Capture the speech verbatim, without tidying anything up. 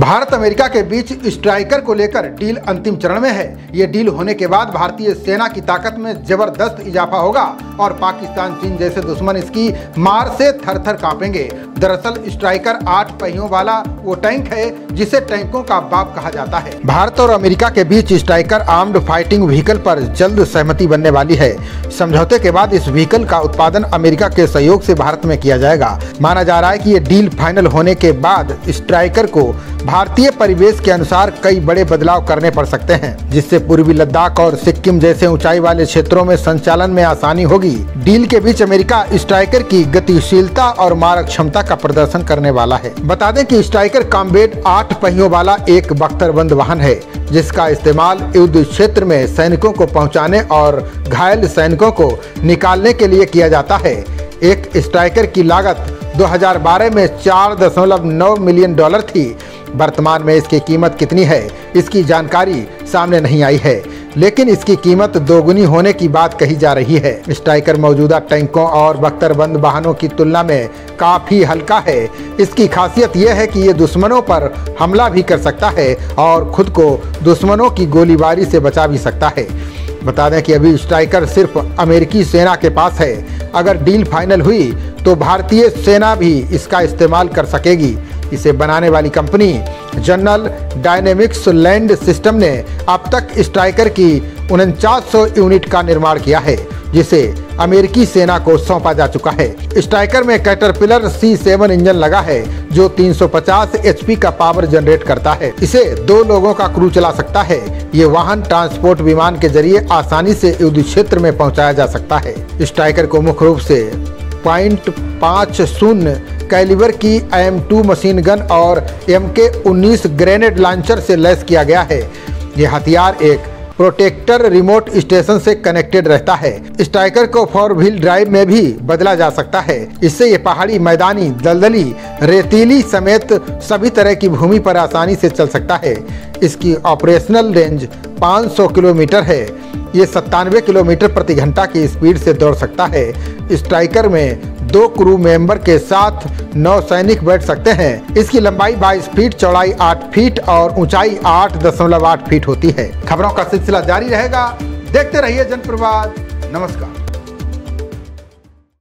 Bharat America के बीच striker को लेकर डील अंतिम चरण में है। ये डील होने के बाद भारतीय सेना की ताकत में जबरदस्त इजाफा होगा और पाकिस्तान, चीन जैसे दुश्मन इसकी मार से थर थर कांपेंगे। दरअसल स्ट्राइकर आठ पहियों वाला वो टैंक है जिसे टैंकों का बाप कहा जाता है। भारत और अमेरिका के बीच स्ट्राइकर आर्म्ड फाइटिंग व्हीकल पर जल्द सहमति बनने वाली है। समझौते के बाद इस व्हीकल का उत्पादन अमेरिका के सहयोग से भारत में किया जाएगा। माना जा रहा है कि ये डील फाइनल होने के बाद स्ट्राइकर को भारतीय परिवेश के अनुसार कई बड़े बदलाव करने पड़ सकते हैं, जिससे पूर्वी लद्दाख और सिक्किम जैसे ऊंचाई वाले क्षेत्रों में संचालन में आसानी होगी। डील के बीच अमेरिका स्ट्राइकर की गतिशीलता और मारक क्षमता का प्रदर्शन करने वाला है। बता दें कि स्ट्राइकर कॉम्बैट आठ पहियों वाला एक बख्तरबंद वाहन है, जिसका इस्तेमाल युद्ध क्षेत्र में सैनिकों को पहुंचाने और घायल सैनिकों को निकालने के लिए किया जाता है। एक स्ट्राइकर की लागत दो हज़ार बारह में चार दशमलव नौ मिलियन डॉलर थी। वर्तमान में इसकी कीमत कितनी है, इसकी जानकारी सामने नहीं आई है, लेकिन इसकी कीमत दोगुनी होने की बात कही जा रही है। स्ट्राइकर मौजूदा टैंकों और बख्तरबंद वाहनों की तुलना में काफ़ी हल्का है। इसकी खासियत यह है कि ये दुश्मनों पर हमला भी कर सकता है और खुद को दुश्मनों की गोलीबारी से बचा भी सकता है। बता दें कि अभी स्ट्राइकर सिर्फ अमेरिकी सेना के पास है। अगर डील फाइनल हुई तो भारतीय सेना भी इसका इस्तेमाल कर सकेगी। इसे बनाने वाली company General Dynamics Land System ने अब तक स्ट्राइकर की उनचास सौ यूनिट का निर्माण किया है, जिसे अमेरिकी सेना को सौंपा जा चुका है। स्ट्राइकर में कैटरपिलर सी सेवन इंजन लगा है, जो तीन सौ पचास एचपी का पावर जनरेट करता है। इसे दो लोगों का क्रू चला सकता है। ये वाहन ट्रांसपोर्ट विमान के जरिए आसानी से युद्ध क्षेत्र में पहुंचाया जा सकता है। स्ट्राइकर को मुख्य रूप से पॉइंट पाँच शून्य कैलिबर की एम टू मशीन गन और एम के उन्नीस ग्रेनेड लॉन्चर से लैस किया गया है। ये हथियार एक प्रोटेक्टर रिमोट स्टेशन से कनेक्टेड रहता है। स्ट्राइकर को फोर व्हील ड्राइव में भी बदला जा सकता है। इससे ये पहाड़ी, मैदानी, दलदली, रेतीली समेत सभी तरह की भूमि पर आसानी से चल सकता है। इसकी ऑपरेशनल रेंज पाँच सौ किलोमीटर है। ये सत्तानवे किलोमीटर प्रति घंटा की स्पीड से दौड़ सकता है। स्ट्राइकर में दो क्रू मेंबर के साथ नौ सैनिक बैठ सकते हैं। इसकी लंबाई बाईस फीट, चौड़ाई आठ फीट और ऊंचाई आठ दशमलव आठ फीट होती है। खबरों का सिलसिला जारी रहेगा। देखते रहिए जनप्रवाद। नमस्कार।